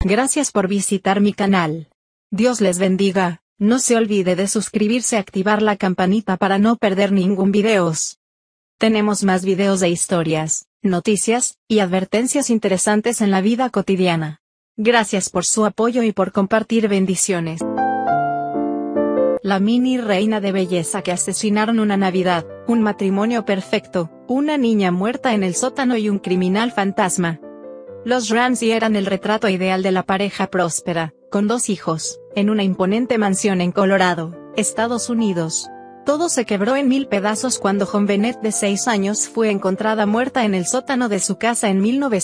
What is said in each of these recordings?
Gracias por visitar mi canal. Dios les bendiga. No se olvide de suscribirse y activar la campanita para no perder ningún videos. Tenemos más videos de historias, noticias, y advertencias interesantes en la vida cotidiana. Gracias por su apoyo y por compartir. Bendiciones. La mini reina de belleza que asesinaron una Navidad, un matrimonio perfecto, una niña muerta en el sótano y un criminal fantasma. Los Ramsey eran el retrato ideal de la pareja próspera, con 2 hijos, en una imponente mansión en Colorado, Estados Unidos. Todo se quebró en 1000 pedazos cuando JonBenét de 6 años fue encontrada muerta en el sótano de su casa en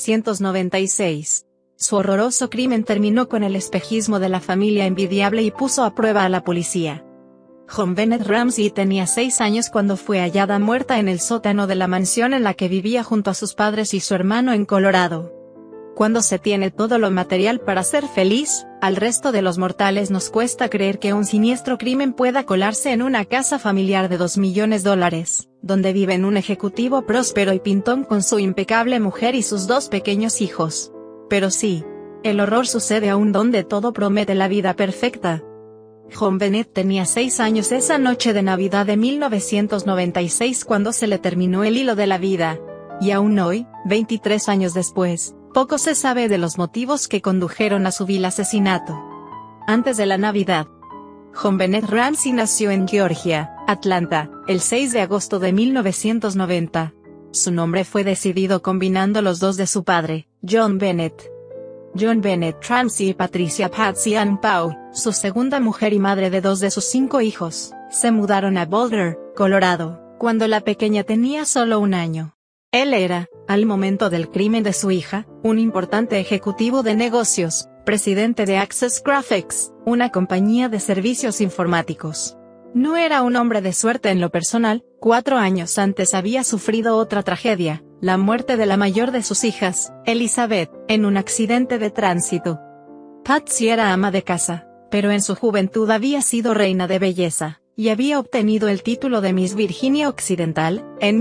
1996. Su horroroso crimen terminó con el espejismo de la familia envidiable y puso a prueba a la policía. JonBenét Ramsey tenía 6 años cuando fue hallada muerta en el sótano de la mansión en la que vivía junto a sus padres y su hermano en Colorado. Cuando se tiene todo lo material para ser feliz, al resto de los mortales nos cuesta creer que un siniestro crimen pueda colarse en una casa familiar de $2 millones, donde viven un ejecutivo próspero y pintón con su impecable mujer y sus 2 pequeños hijos. Pero sí, el horror sucede aún donde todo promete la vida perfecta. JonBenét tenía 6 años esa noche de Navidad de 1996 cuando se le terminó el hilo de la vida. Y aún hoy, 23 años después, poco se sabe de los motivos que condujeron a su vil asesinato. Antes de la Navidad, JonBenét Ramsey nació en Georgia, Atlanta, el 6 de agosto de 1990. Su nombre fue decidido combinando los 2 de su padre, John Bennett. JonBenét Ramsey y Patricia Patsy Ann Pau, su segunda mujer y madre de 2 de sus 5 hijos, se mudaron a Boulder, Colorado, cuando la pequeña tenía solo 1 año. Él era, al momento del crimen de su hija, un importante ejecutivo de negocios, presidente de Access Graphics, una compañía de servicios informáticos. No era un hombre de suerte en lo personal. 4 años antes había sufrido otra tragedia, la muerte de la mayor de sus hijas, Elizabeth, en un accidente de tránsito. Patsy era ama de casa, pero en su juventud había sido reina de belleza, y había obtenido el título de Miss Virginia Occidental, en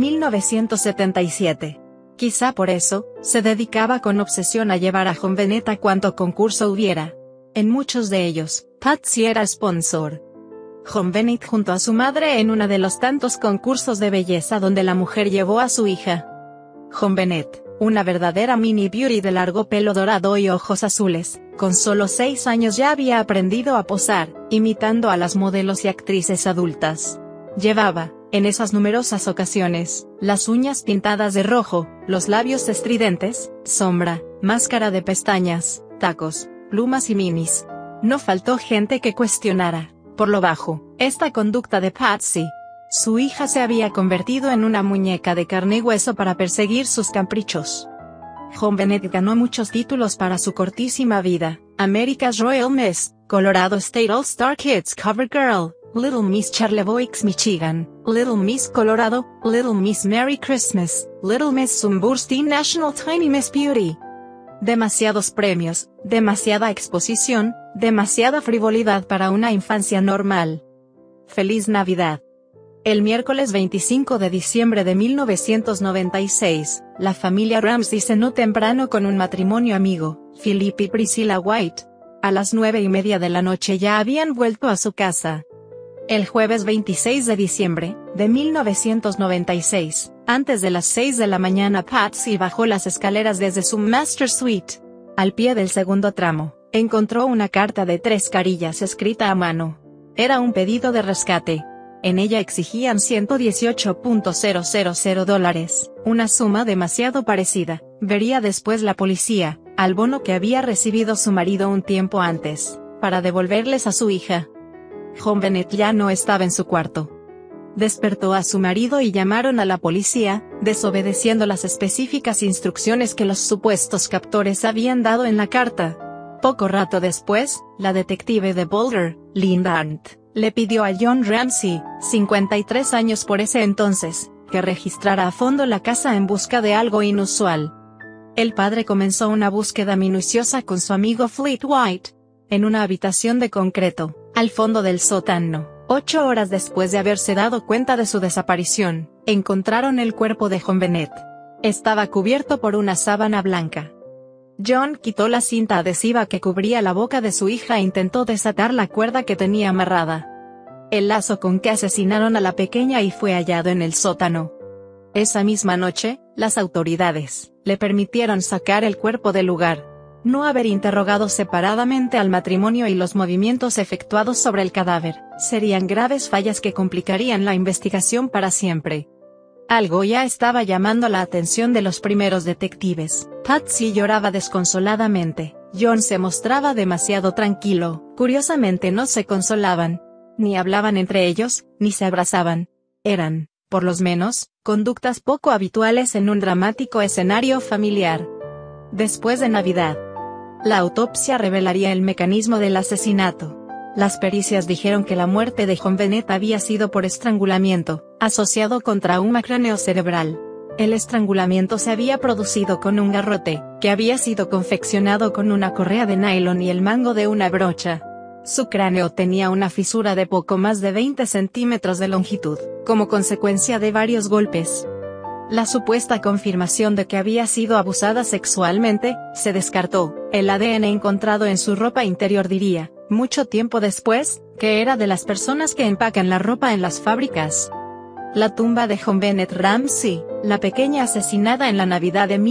1977. Quizá por eso, se dedicaba con obsesión a llevar a JonBenét a cuanto concurso hubiera. En muchos de ellos, Patsy era sponsor. JonBenét junto a su madre en uno de los tantos concursos de belleza donde la mujer llevó a su hija. JonBenét, una verdadera mini beauty de largo pelo dorado y ojos azules, con solo 6 años ya había aprendido a posar, imitando a las modelos y actrices adultas. Llevaba, en esas numerosas ocasiones, las uñas pintadas de rojo, los labios estridentes, sombra, máscara de pestañas, tacos, plumas y minis. No faltó gente que cuestionara, por lo bajo, esta conducta de Patsy. Su hija se había convertido en una muñeca de carne y hueso para perseguir sus caprichos. JonBenét ganó muchos títulos para su cortísima vida: America's Royal Miss, Colorado State All-Star Kids Cover Girl, Little Miss Charlevoix, Michigan, Little Miss Colorado, Little Miss Merry Christmas, Little Miss Sunbursty National Tiny Miss Beauty. Demasiados premios, demasiada exposición, demasiada frivolidad para una infancia normal. ¡Feliz Navidad! El miércoles 25 de diciembre de 1996, la familia Ramsey cenó temprano con un matrimonio amigo, Philip y Priscilla White. A las 9:30 de la noche ya habían vuelto a su casa. El jueves 26 de diciembre, de 1996, antes de las 6 de la mañana, Patsy bajó las escaleras desde su Master Suite. Al pie del segundo tramo, encontró una carta de 3 carillas escrita a mano. Era un pedido de rescate. En ella exigían $118,000, una suma demasiado parecida, vería después la policía, al bono que había recibido su marido un tiempo antes, para devolverles a su hija. JonBenét ya no estaba en su cuarto. Despertó a su marido y llamaron a la policía, desobedeciendo las específicas instrucciones que los supuestos captores habían dado en la carta. Poco rato después, la detective de Boulder, Linda Arndt, le pidió a John Ramsey, 53 años por ese entonces, que registrara a fondo la casa en busca de algo inusual. El padre comenzó una búsqueda minuciosa con su amigo Fleet White, en una habitación de concreto, al fondo del sótano. 8 horas después de haberse dado cuenta de su desaparición, encontraron el cuerpo de JonBenét. Estaba cubierto por una sábana blanca. John quitó la cinta adhesiva que cubría la boca de su hija e intentó desatar la cuerda que tenía amarrada. El lazo con que asesinaron a la pequeña y fue hallado en el sótano. Esa misma noche, las autoridades le permitieron sacar el cuerpo del lugar. No haber interrogado separadamente al matrimonio y los movimientos efectuados sobre el cadáver, serían graves fallas que complicarían la investigación para siempre. Algo ya estaba llamando la atención de los primeros detectives. Patsy lloraba desconsoladamente. John se mostraba demasiado tranquilo. Curiosamente no se consolaban. Ni hablaban entre ellos, ni se abrazaban. Eran, por lo menos, conductas poco habituales en un dramático escenario familiar. Después de Navidad, la autopsia revelaría el mecanismo del asesinato. Las pericias dijeron que la muerte de John Bennett había sido por estrangulamiento, asociado con trauma craneocerebral. El estrangulamiento se había producido con un garrote, que había sido confeccionado con una correa de nylon y el mango de una brocha. Su cráneo tenía una fisura de poco más de 20 centímetros de longitud, como consecuencia de varios golpes. La supuesta confirmación de que había sido abusada sexualmente, se descartó. El ADN encontrado en su ropa interior diría, mucho tiempo después, que era de las personas que empacan la ropa en las fábricas. La tumba de John Bennett Ramsey, la pequeña asesinada en la Navidad de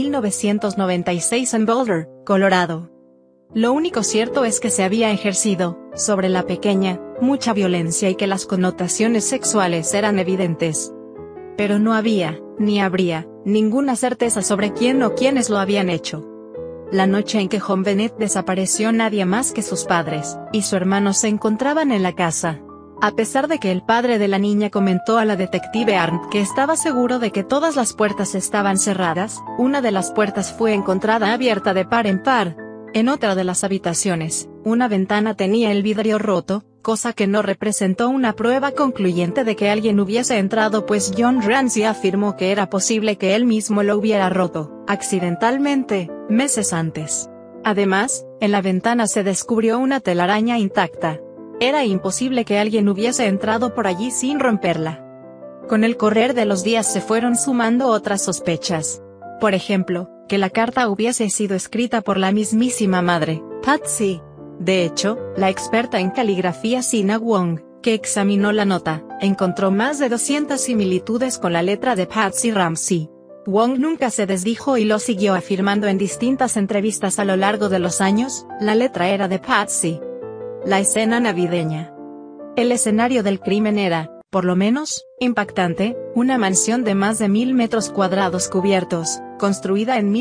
1996 en Boulder, Colorado. Lo único cierto es que se había ejercido, sobre la pequeña, mucha violencia y que las connotaciones sexuales eran evidentes. Pero no había, ni habría, ninguna certeza sobre quién o quiénes lo habían hecho. La noche en que John Bennett desapareció nadie más que sus padres y su hermano se encontraban en la casa. A pesar de que el padre de la niña comentó a la detective Arndt que estaba seguro de que todas las puertas estaban cerradas, una de las puertas fue encontrada abierta de par en par. En otra de las habitaciones, una ventana tenía el vidrio roto, cosa que no representó una prueba concluyente de que alguien hubiese entrado, pues John Ramsey afirmó que era posible que él mismo lo hubiera roto, accidentalmente, meses antes. Además, en la ventana se descubrió una telaraña intacta. Era imposible que alguien hubiese entrado por allí sin romperla. Con el correr de los días se fueron sumando otras sospechas. Por ejemplo, que la carta hubiese sido escrita por la mismísima madre, Patsy. De hecho, la experta en caligrafía Sina Wong, que examinó la nota, encontró más de 200 similitudes con la letra de Patsy Ramsey. Wong nunca se desdijo y lo siguió afirmando en distintas entrevistas a lo largo de los años, la letra era de Patsy. La escena navideña. El escenario del crimen era, por lo menos, impactante, una mansión de más de 1000 metros cuadrados cubiertos, construida en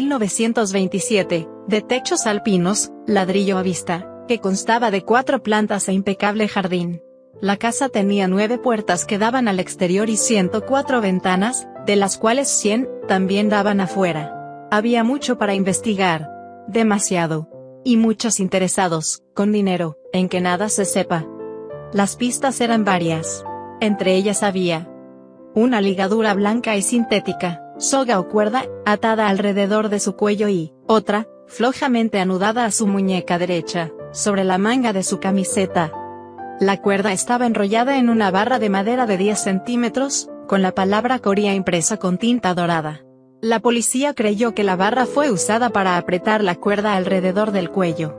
1927, de techos alpinos, ladrillo a vista, que constaba de 4 plantas e impecable jardín. La casa tenía 9 puertas que daban al exterior y 104 ventanas, de las cuales 100 también daban afuera. Había mucho para investigar. Demasiado. Y muchos interesados, con dinero, en que nada se sepa. Las pistas eran varias. Entre ellas había una ligadura blanca y sintética, soga o cuerda, atada alrededor de su cuello y otra, flojamente anudada a su muñeca derecha, sobre la manga de su camiseta. La cuerda estaba enrollada en una barra de madera de 10 centímetros, con la palabra Corea impresa con tinta dorada. La policía creyó que la barra fue usada para apretar la cuerda alrededor del cuello.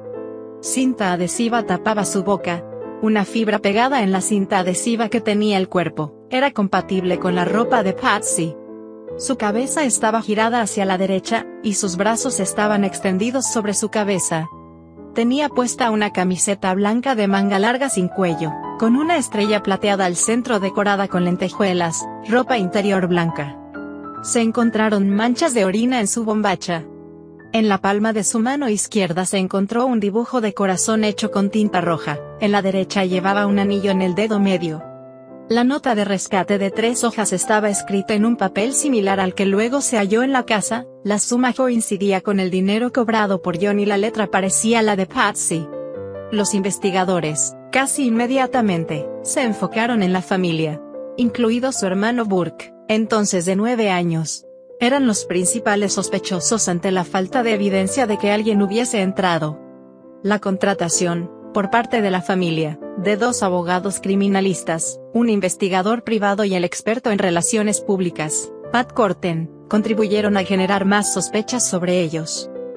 Cinta adhesiva tapaba su boca. Una fibra pegada en la cinta adhesiva que tenía el cuerpo, era compatible con la ropa de Patsy. Su cabeza estaba girada hacia la derecha, y sus brazos estaban extendidos sobre su cabeza. Tenía puesta una camiseta blanca de manga larga sin cuello, con una estrella plateada al centro decorada con lentejuelas, ropa interior blanca. Se encontraron manchas de orina en su bombacha. En la palma de su mano izquierda se encontró un dibujo de corazón hecho con tinta roja, en la derecha llevaba un anillo en el dedo medio. La nota de rescate de 3 hojas estaba escrita en un papel similar al que luego se halló en la casa, la suma coincidía con el dinero cobrado por John y la letra parecía la de Patsy. Los investigadores, casi inmediatamente, se enfocaron en la familia, incluido su hermano Burke, entonces de 9 años. Eran los principales sospechosos ante la falta de evidencia de que alguien hubiese entrado. La contratación, por parte de la familia, de 2 abogados criminalistas, un investigador privado y el experto en relaciones públicas, Pat Corten, contribuyeron a generar más sospechas sobre ellos.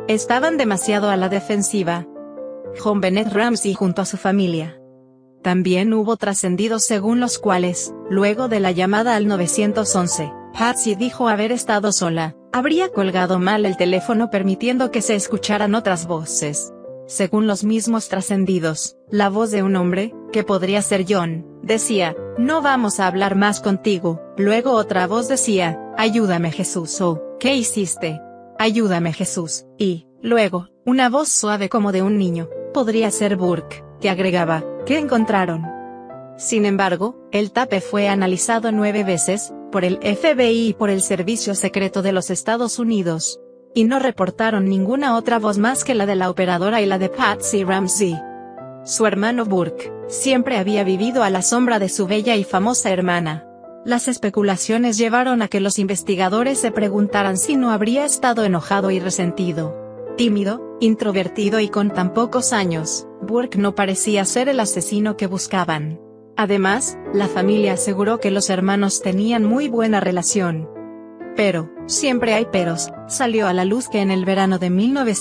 Estaban demasiado a la defensiva. JonBenét Ramsey junto a su familia. También hubo trascendidos según los cuales, luego de la llamada al 911, Patsy dijo haber estado sola, habría colgado mal el teléfono permitiendo que se escucharan otras voces. Según los mismos trascendidos, la voz de un hombre, que podría ser John, decía, no vamos a hablar más contigo. Luego otra voz decía, ayúdame Jesús, o, ¿qué hiciste? Ayúdame Jesús. Y, luego, una voz suave como de un niño, podría ser Burke, que agregaba, ¿qué encontraron? Sin embargo, el tape fue analizado 9 veces, por el FBI y por el Servicio Secreto de los Estados Unidos. Y no reportaron ninguna otra voz más que la de la operadora y la de Patsy Ramsey. Su hermano Burke, siempre había vivido a la sombra de su bella y famosa hermana. Las especulaciones llevaron a que los investigadores se preguntaran si no habría estado enojado y resentido. Tímido, introvertido y con tan pocos años, Burke no parecía ser el asesino que buscaban. Además, la familia aseguró que los hermanos tenían muy buena relación. Pero, siempre hay peros, salió a la luz que en el verano de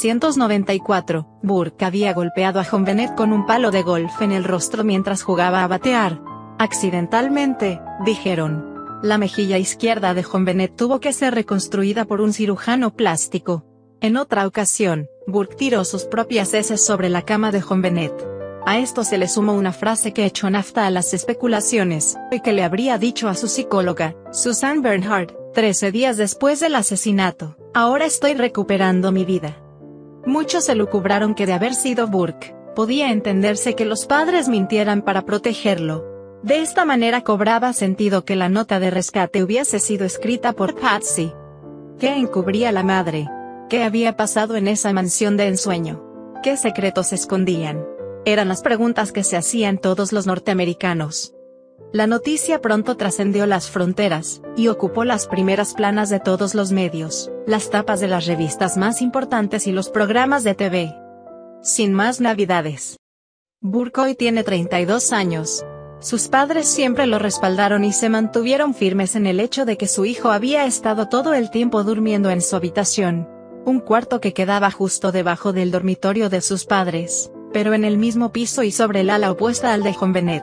1994, Burke había golpeado a JonBenét con un palo de golf en el rostro mientras jugaba a batear. Accidentalmente, dijeron. La mejilla izquierda de JonBenét tuvo que ser reconstruida por un cirujano plástico. En otra ocasión, Burke tiró sus propias heces sobre la cama de JonBenét. A esto se le sumó una frase que echó nafta a las especulaciones, y que le habría dicho a su psicóloga, Susan Bernhardt, 13 días después del asesinato, ahora estoy recuperando mi vida. Muchos elucubraron que de haber sido Burke, podía entenderse que los padres mintieran para protegerlo. De esta manera cobraba sentido que la nota de rescate hubiese sido escrita por Patsy. ¿Qué encubría la madre? ¿Qué había pasado en esa mansión de ensueño? ¿Qué secretos escondían? Eran las preguntas que se hacían todos los norteamericanos. La noticia pronto trascendió las fronteras, y ocupó las primeras planas de todos los medios, las tapas de las revistas más importantes y los programas de TV. Sin más navidades. Burke hoy tiene 32 años. Sus padres siempre lo respaldaron y se mantuvieron firmes en el hecho de que su hijo había estado todo el tiempo durmiendo en su habitación. Un cuarto que quedaba justo debajo del dormitorio de sus padres, pero en el mismo piso y sobre el ala opuesta al de JonBenét.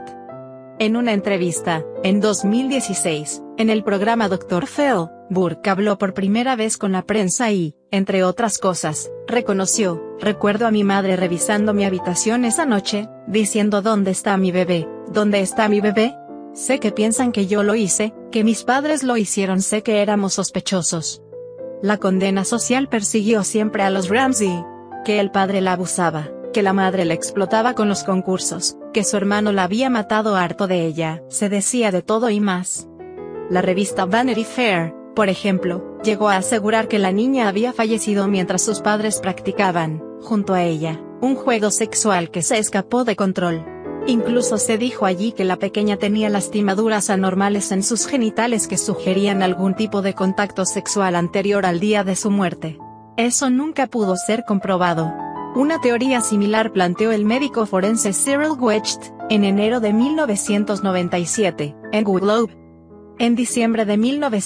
En una entrevista, en 2016, en el programa Dr. Phil, Burke habló por primera vez con la prensa y, entre otras cosas, reconoció, recuerdo a mi madre revisando mi habitación esa noche, diciendo ¿dónde está mi bebé? ¿Dónde está mi bebé? Sé que piensan que yo lo hice, que mis padres lo hicieron, sé que éramos sospechosos. La condena social persiguió siempre a los Ramsey. Que el padre la abusaba, que la madre la explotaba con los concursos, que su hermano la había matado harto de ella, se decía de todo y más. La revista Vanity Fair, por ejemplo, llegó a asegurar que la niña había fallecido mientras sus padres practicaban, junto a ella, un juego sexual que se escapó de control. Incluso se dijo allí que la pequeña tenía lastimaduras anormales en sus genitales que sugerían algún tipo de contacto sexual anterior al día de su muerte. Eso nunca pudo ser comprobado. Una teoría similar planteó el médico forense Cyril Wecht, en enero de 1997, en The Globe. En diciembre de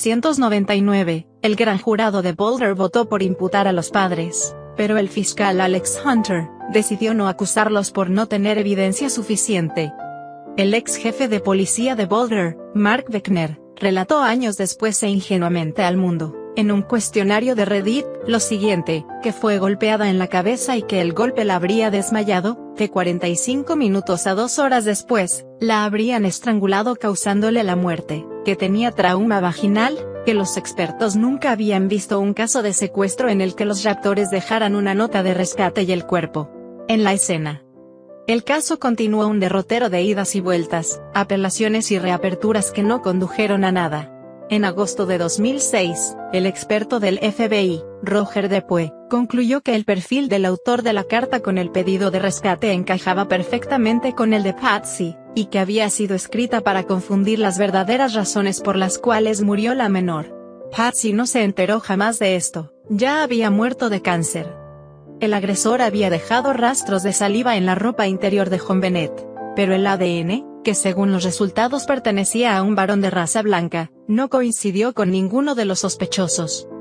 1999, el gran jurado de Boulder votó por imputar a los padres, pero el fiscal Alex Hunter decidió no acusarlos por no tener evidencia suficiente. El ex jefe de policía de Boulder, Mark Beckner, relató años después e ingenuamente al mundo, en un cuestionario de Reddit, lo siguiente, que fue golpeada en la cabeza y que el golpe la habría desmayado, de 45 minutos a 2 horas después, la habrían estrangulado causándole la muerte, que tenía trauma vaginal, que los expertos nunca habían visto un caso de secuestro en el que los raptores dejaran una nota de rescate y el cuerpo en la escena. El caso continuó un derrotero de idas y vueltas, apelaciones y reaperturas que no condujeron a nada. En agosto de 2006, el experto del FBI, Roger Dupuy, concluyó que el perfil del autor de la carta con el pedido de rescate encajaba perfectamente con el de Patsy, y que había sido escrita para confundir las verdaderas razones por las cuales murió la menor. Patsy no se enteró jamás de esto, ya había muerto de cáncer. El agresor había dejado rastros de saliva en la ropa interior de JonBenét, pero el ADN, que según los resultados pertenecía a un varón de raza blanca, no coincidió con ninguno de los sospechosos.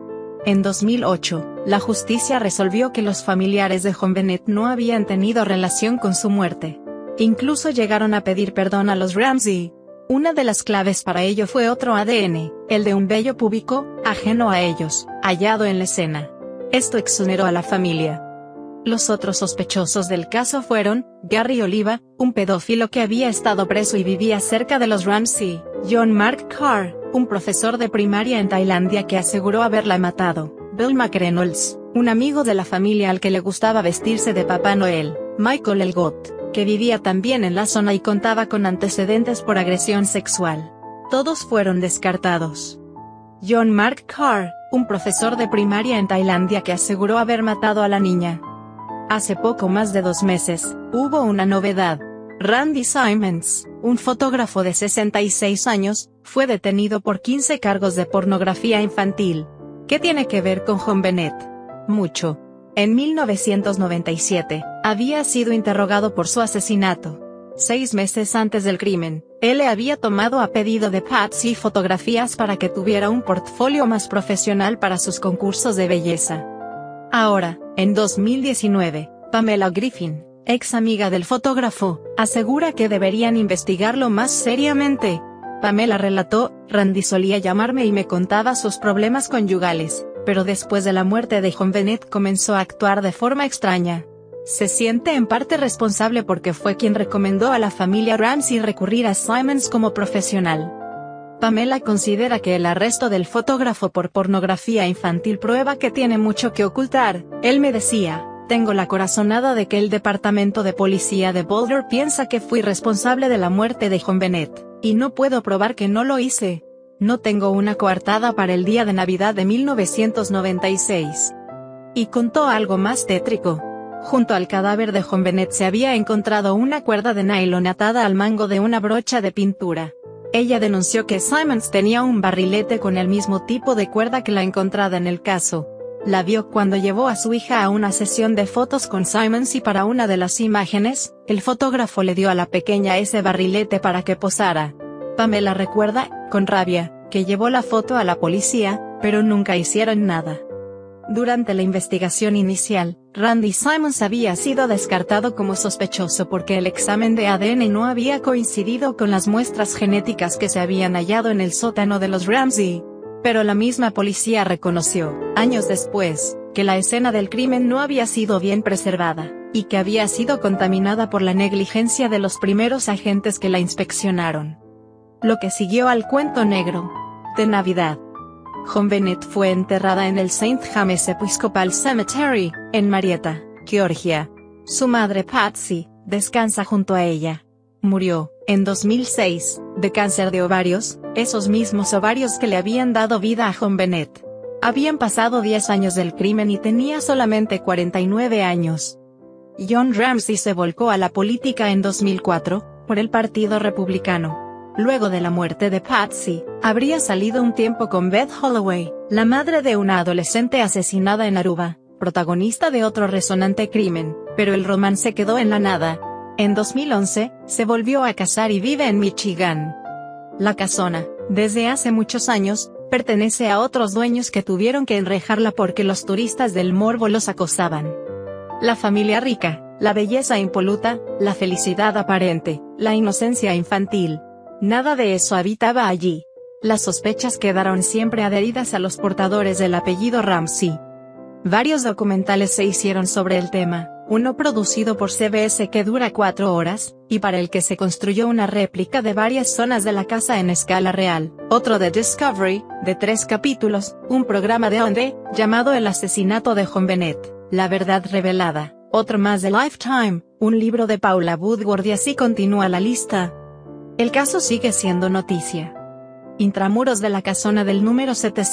En 2008, la justicia resolvió que los familiares de JonBenét no habían tenido relación con su muerte. Incluso llegaron a pedir perdón a los Ramsey. Una de las claves para ello fue otro ADN, el de un vello púbico, ajeno a ellos, hallado en la escena. Esto exoneró a la familia. Los otros sospechosos del caso fueron, Gary Oliva, un pedófilo que había estado preso y vivía cerca de los Ramsey, John Mark Carr, un profesor de primaria en Tailandia que aseguró haberla matado, Bill McReynolds, un amigo de la familia al que le gustaba vestirse de Papá Noel, Michael Elgot, que vivía también en la zona y contaba con antecedentes por agresión sexual. Todos fueron descartados. John Mark Carr, un profesor de primaria en Tailandia que aseguró haber matado a la niña. Hace poco más de 2 meses, hubo una novedad. Randy Simmons, un fotógrafo de 66 años, fue detenido por 15 cargos de pornografía infantil. ¿Qué tiene que ver con JonBenét? Mucho. En 1997, había sido interrogado por su asesinato. 6 meses antes del crimen, él le había tomado a pedido de Patsy fotografías para que tuviera un portfolio más profesional para sus concursos de belleza. Ahora, en 2019, Pamela Griffin, ex amiga del fotógrafo, asegura que deberían investigarlo más seriamente. Pamela relató, Randy solía llamarme y me contaba sus problemas conyugales, pero después de la muerte de JonBenét comenzó a actuar de forma extraña. Se siente en parte responsable porque fue quien recomendó a la familia Ramsey recurrir a Simmons como profesional. Pamela considera que el arresto del fotógrafo por pornografía infantil prueba que tiene mucho que ocultar. Él me decía, tengo la corazonada de que el departamento de policía de Boulder piensa que fui responsable de la muerte de JonBenét, y no puedo probar que no lo hice. No tengo una coartada para el día de Navidad de 1996. Y contó algo más tétrico. Junto al cadáver de JonBenét se había encontrado una cuerda de nylon atada al mango de una brocha de pintura. Ella denunció que Simmons tenía un barrilete con el mismo tipo de cuerda que la encontrada en el caso. La vio cuando llevó a su hija a una sesión de fotos con Simmons y para una de las imágenes, el fotógrafo le dio a la pequeña ese barrilete para que posara. Pamela recuerda, con rabia, que llevó la foto a la policía, pero nunca hicieron nada. Durante la investigación inicial, Randy Simmons había sido descartado como sospechoso porque el examen de ADN no había coincidido con las muestras genéticas que se habían hallado en el sótano de los Ramsey. Pero la misma policía reconoció, años después, que la escena del crimen no había sido bien preservada, y que había sido contaminada por la negligencia de los primeros agentes que la inspeccionaron. Lo que siguió al cuento negro de Navidad. JonBenét fue enterrada en el St. James Episcopal Cemetery, en Marietta, Georgia. Su madre Patsy, descansa junto a ella. Murió, en 2006, de cáncer de ovarios, esos mismos ovarios que le habían dado vida a JonBenét. Habían pasado 10 años del crimen y tenía solamente 49 años. John Ramsey se volcó a la política en 2004, por el Partido Republicano. Luego de la muerte de Patsy, habría salido un tiempo con Beth Holloway, la madre de una adolescente asesinada en Aruba, protagonista de otro resonante crimen, pero el romance quedó en la nada. En 2011, se volvió a casar y vive en Michigan. La casona, desde hace muchos años, pertenece a otros dueños que tuvieron que enrejarla porque los turistas del morbo los acosaban. La familia rica, la belleza impoluta, la felicidad aparente, la inocencia infantil. Nada de eso habitaba allí. Las sospechas quedaron siempre adheridas a los portadores del apellido Ramsey. Varios documentales se hicieron sobre el tema, uno producido por CBS que dura 4 horas, y para el que se construyó una réplica de varias zonas de la casa en escala real, otro de Discovery, de 3 capítulos, un programa de OND, llamado El asesinato de JonBenét, La verdad revelada, otro más de Lifetime, un libro de Paula Woodward y así continúa la lista. El caso sigue siendo noticia. Intramuros de la casona del número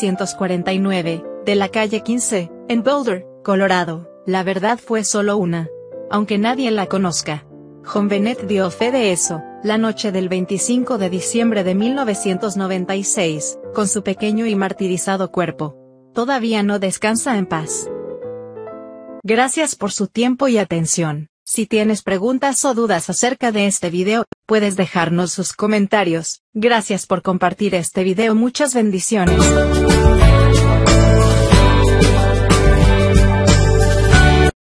749, de la calle 15, en Boulder, Colorado, la verdad fue solo una. Aunque nadie la conozca. JonBenét dio fe de eso, la noche del 25 de diciembre de 1996, con su pequeño y martirizado cuerpo. Todavía no descansa en paz. Gracias por su tiempo y atención. Si tienes preguntas o dudas acerca de este video, puedes dejarnos sus comentarios. Gracias por compartir este video. Muchas bendiciones.